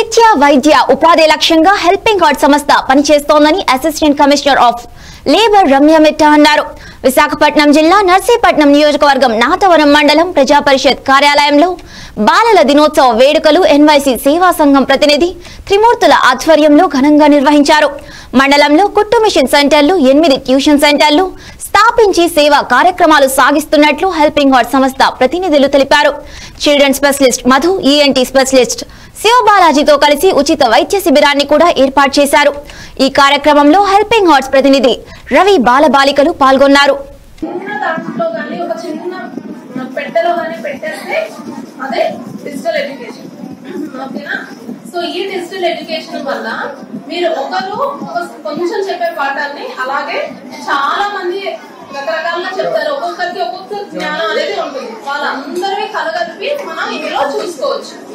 విద్య వైద్య ఉపాధి లక్ష్యంగా హెల్పింగ్ హార్ట్ సంస్థ పనిచేస్తోందని assistant commissioner of labour Ramya Mitta అన్నారు. విశాఖపట్నం జిల్లా నర్సీపట్నం నియోజకవర్గం నాతవరం మండలం ప్రజా పరిషత్ కార్యాలయంలో బాలల దినోత్సవ వేడుకలు ఎన్వైసీ సేవా సంఘం ప్రతినిధి త్రిమూర్తుల ఆధ్వర్యంలో ఘనంగా నిర్వహించారు. మండలంలో కుట్టు మిషన్ సెంటర్లు 8 ట్యూషన్ సెంటర్లు స్థాపించి సేవా కార్యక్రమాలు సాగిస్తున్నట్లు హెల్పింగ్ హార్ట్ సంస్థ ప్రతినిధులు తెలిపారు. Children specialist Madhu, ENT specialist శివబాలాజీతో కలిసి ఉచిత వైద్య శిబిరాన్ని కూడా ఏర్పాటు చేశారు. ఈ కార్యక్రమంలో హెల్పింగ్ హార్ట్స్ ప్రతినిధి రవి, బాలబాలికలు పాల్గొన్నారు. సో ఈ డిజిటల్ ఎడ్యుకేషన్ వల్ల మీరు ఒకరు కొంచెం చెప్పే పాఠాలని అలాగే చాలా మంది రకరకాలుగా చెప్తారు. ఒక్కొక్కరికి ఒక్కొక్క జ్ఞానం అనేది ఉంటుంది. వాళ్ళందరినీ కలగలిపి మనం ఇందులో చూసుకోవచ్చు.